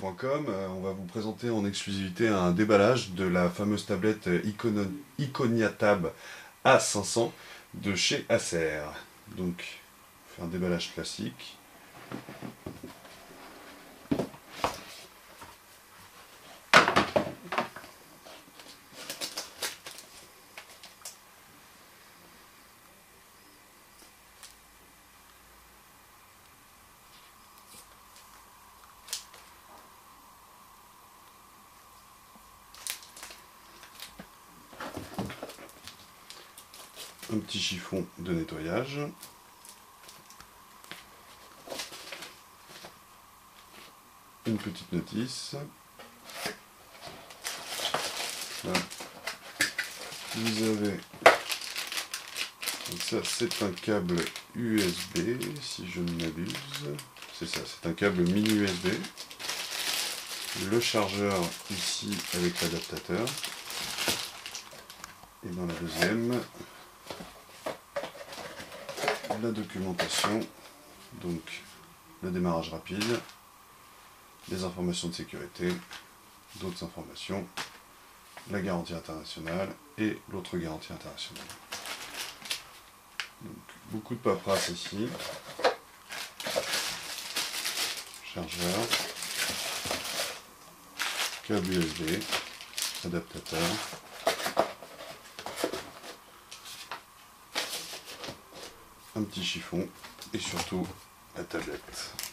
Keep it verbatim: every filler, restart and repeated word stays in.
point com, euh, on va vous présenter en exclusivité un déballage de la fameuse tablette Icono Iconia Tab A cinq cents de chez Acer. Donc, on fait un déballage classique. Un petit chiffon de nettoyage. Une petite notice. Là, vous avez, donc ça c'est un câble U S B, si je ne m'abuse. C'est ça, c'est un câble mini U S B. Le chargeur ici avec l'adaptateur. Et dans la deuxième, la documentation, donc le démarrage rapide, les informations de sécurité, d'autres informations, la garantie internationale et l'autre garantie internationale. Donc beaucoup de paperasse ici, chargeur, câble U S B, adaptateur, un petit chiffon et surtout la tablette.